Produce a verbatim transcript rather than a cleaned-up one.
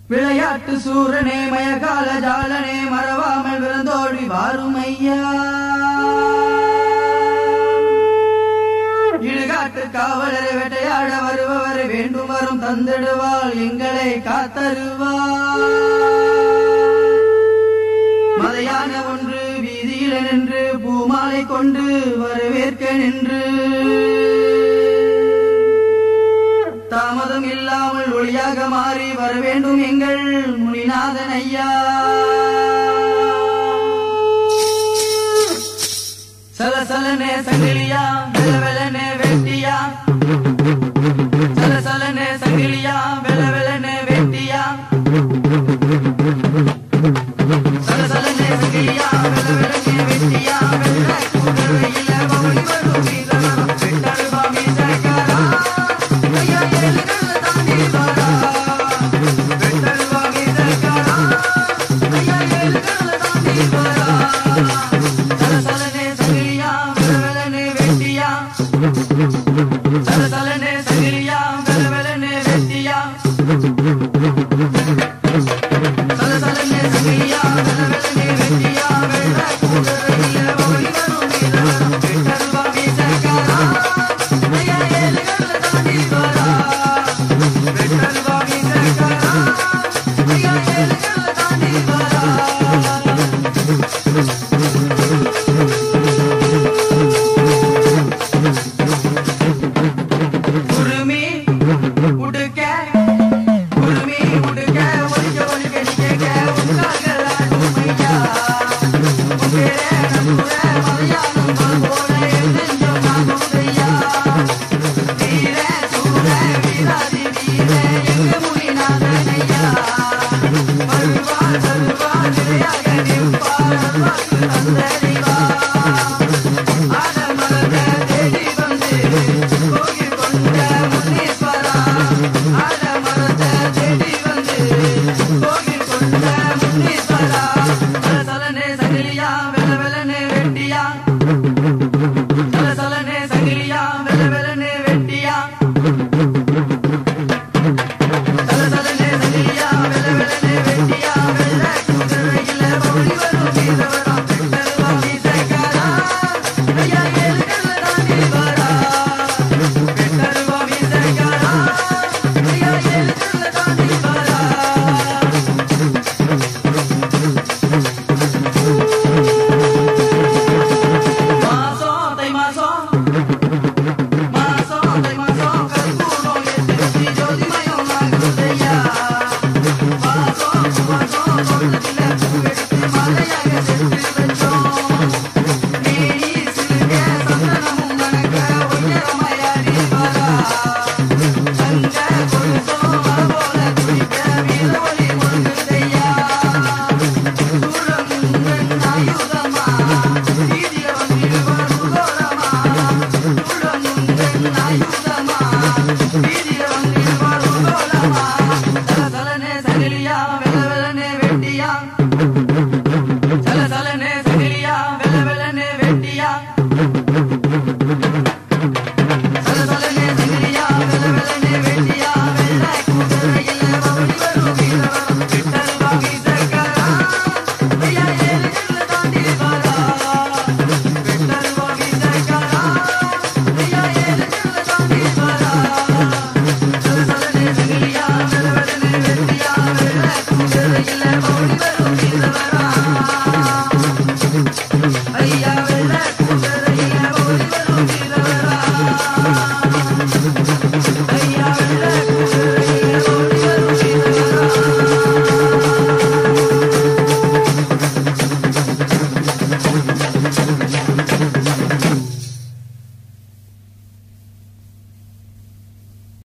விளையாட்டு சூரனே மயக்கால ஜாலனே மறவாமல் விருந்தோடி வாரும் ஐயா. இடுகாட்டு காவலரை வேட்டையாட வருபவர் வேண்டும் வரும் தந்திடுவாள் எங்களை காத்தருவாள். மதையான ஒன்று வீதியில நின்று பூமாலை கொண்டு வரவேற்க நின்று தாமதம் இல்லாமல் ஒளியாக மாறி வர வேண்டும் எங்கள் முனிநாதன் ஐயா. சலசலனே சங்கிலியா வெல வெலனே வெட்டியா, சலசலனே சங்கிலியா வெல வெலனே வெட்டியா, சலசலனே சங்கிலியா வெல வெலனே வெட்டியா, வெள்ள குதிரையில பவனி வரும் வீரனா வெட்டருவா மீசக்காரா ஐயா ஏழுகள்ல தாண்டி வரா, வெட்டருவா மீசக்காரா ஐயா ஏழுகள்ல தாண்டி வரா. சலசலனே சங்கிலியா வெல வெலனே வெட்டியா, சலசலனே சங்கிலியா வெல வெலனே வெட்டியா, சலசலனே சங்கிலியா வெல வெலனே வெட்டியா, வெள்ள குதிரையில பவனி வரும் வீரனா வெட்டருவா மீசக்காரா ஐயா ஏழுகள்ல தாண்டி வரா, வெட்டருவா மீசக்காரா ஐயா ஏழுகள்ல தாண்டி வரா. குருமி உடுக்க குருமி உடுக்க ஒலிக்க ஒலிக்க நிக்க உட்கார்களாடும் ஐயா, உங்களே நம்புற மலையாளம் போல நெஞ்சம் நாகும் ஐயா. வீர சூர வீராதி வீர எங்க முனிநாதன் ஐயா, வருவார் வருவார் நிலையாக நிற்பார் வாக்கு தந்தறிவா. ஆடமலர தேடி வந்து கோயில் கொண்ட முனீஸ்வரா, ஆடமலர தேடி வந்து கோயில் கொண்ட முனீஸ்வரா. சலசலனே சங்கிலியா வெல வெலனே வெட்டியா, சலசலனே சங்கிலியா வெல வெலனே வெட்டியா, சலசலனே சங்கிலியா வெல வெலனே வெட்டியா, வெள்ள குதிரையில பவனி வரும் வீரவரா வெட்டருவா மீசக்காரா ஐயா ஏழுகள்ல தாண்டி வரா, வெட்டருவா மீசக்காரா ஐயா ஏழுகள்ல தாண்டி வரா. மாசம் தை மாசம் மாசம் தை மாசம் கற்பூரம் ஏத்தி ஜோதிமயம் ஆகுதையா, மாசம் மாசம் தோட்டத்தில பூவெடுத்து மாலையாக சென்று வச்சோம். நீ சிறுக சந்தனமும் மணக்க உயரமாயாடி வரா, தங்க கொலுசம் மர போல துடிக்க வீர ஒளி முழுகுதையா. தூரம் உங்கள் ஆயுதமா வீதிய வந்திடுவர் முகோரமா, தூரம் உங்கள் ஆயுதமா